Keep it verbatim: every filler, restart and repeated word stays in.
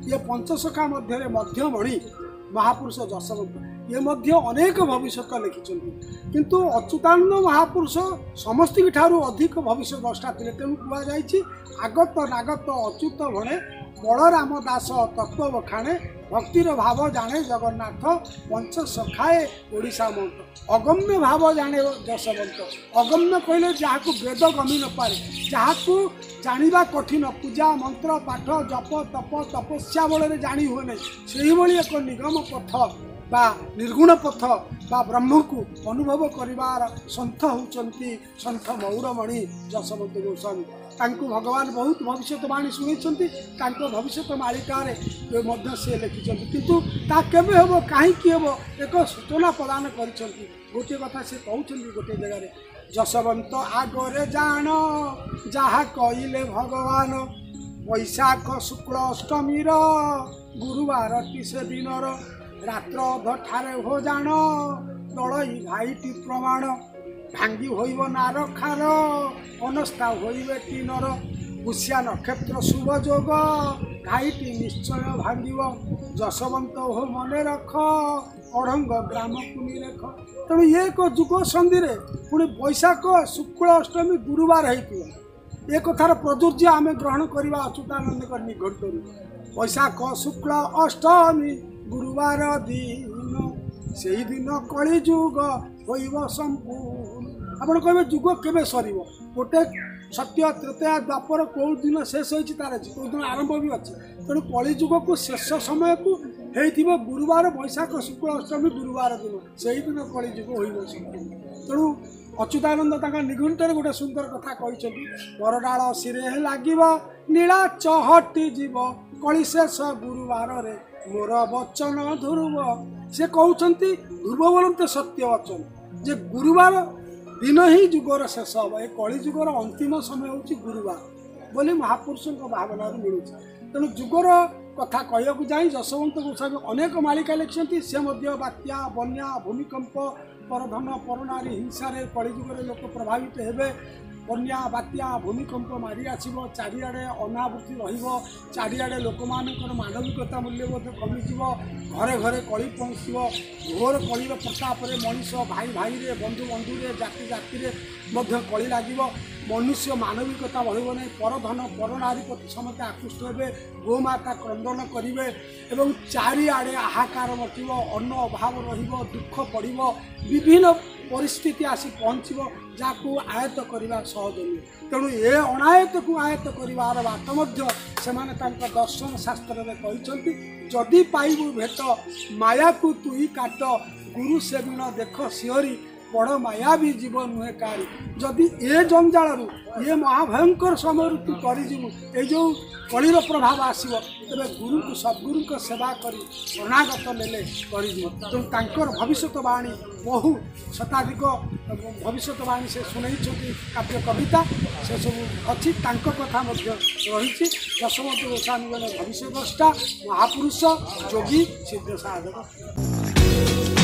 ये पंचसखा मध्य मध्यमणि महापुरुष जशवंत ये मध्य अनेक भविष्य लिखिं किंतु अच्युतानंद महापुरुष समस्त ठारू अधिक भविष्य द्रष्टा थे तेणु कहुई आगत नागत अच्युत भणे बलराम दास तत्व बखाणे भक्तिर भाव जाने जगन्नाथ पंच सखाए ओडिशा मंत अगम्य भाव जाने जशवंत अगम्य कहले जहाँ वेद गमी न पारे जहाँ जाना कठिन पूजा मंत्र पाठ जप तप तपस्या बल जानी हुए नहीं से भाई एक निगम पथ बा निर्गुण पथ बा ब्रह्म को अनुभव करिवार सन्थ होउचंती सन्थ मौरमणि जशवंत गोस्वामी तांको भगवान बहुत भविष्यवाणी शुणी भविष्य मालिकार से लिखिं किंतु ता केबे हेबो काहे कि हेबो एक सूचना प्रदान करिसंती गोटे कथा से कहउछंती गोटे जगह जशवंत आगरे जान जहा कहिले भगवान वैशाख शुक्ल अष्टमी गुरुवार टी से दिनर रात्र अधठारे हो जान दलई घाईटी प्रमाण भांगी होइब नार खार अनस्था होइबे टीनर पुष्या नक्षत्र शुभ जोग घाईटी निश्चय भांगिब जशवंत हो मने रख अढ़ंग ग्राम को निरेख तेणु ये एक जुग संधि पुणी वैशाख शुक्ल अष्टमी गुरुवार होती एक कथार प्रजुर्य आम ग्रहण करवा अच्युतानंद निकट वैशाख शुक्ल अष्टमी गुरुवार दिन से दिन कली जुग होइब संपूर्ण आपण कहे जुग केबे सर गोटे सत्य तृतीया द्वापर कौ दिन शेष होती तार कौ दिन आरंभ भी अच्छे तेणु कली जुग को शेष समय को हो गुरुवार वैशाख शुक्ल अष्टमी गुरुवार दिन से दिन कली जुग होइब संपूर्ण तेणु अच्युतानंद निघुंटर गोटे सुंदर कथा कहते बरडाल सिरे लगे नीला चहटी जीव कलिशेष गुरुवार रे मोर वचन ध्रुव से कहते ध्रुव बोलते सत्य वचन जे गुरुवार दिन ही जुगर शेष हम ये कली जुगर अंतिम समय हूँ गुरुवार बोली महापुरुषों भावना मिलूँ तेणु जुगर कथा कहूँ जाए जशवंत गोस्वामी अनेक मालिका लिखिं से बात्या बन्या भूमिकंप परधन परनारी हिंसा कलिजुगे लोक प्रभावित हेबे बन्या बात्या भूमिकंप मारी आसो चारिआडे अनावृत्ति चारिआडे लोक मानविकता मूल्यबोध कमिज घरे घरे कली पहुँच घोर कलिर प्रताप मनीष भाई भाई रे बंधु बंधु रे जाति जाति रे मध्य कली लगे मनुष्य मानविकता बढ़ नहीं परधन परनारी प्रति समस्ते आकृष्ट हे गोमाता क्रंदन करेंगे एवं चारिआडे हाहाकार मचिब अन्न अभाव रुख पड़ो विभिन्न परिस्थिति आसी पहुँच जहाँ आयत्त करवा सहज नुहे तेणु ये अनायत को आयत्त करार बात से दर्शन शास्त्र में कहते जदि पाइबु भेट माया को तुई काट गुरु सेविन देख सिहरी बड़ माया भी जीव नुहे कारी जदि ए जंजाल ये महाभयंकर समय तू करजु ये जो कलिर प्रभाव आसो तेरे गुरु को सद्गुरु को सेवा कर शरणागत नेले करजु तेणु तांकर भविष्यवाणी बहु शताधिक भविष्यवाणी से शुणई काव्य कविता से सब अच्छी कथा रही जशवंत गोस्वामी जन भविष्य द्रष्टा महापुरुष योगी सिद्ध साधक।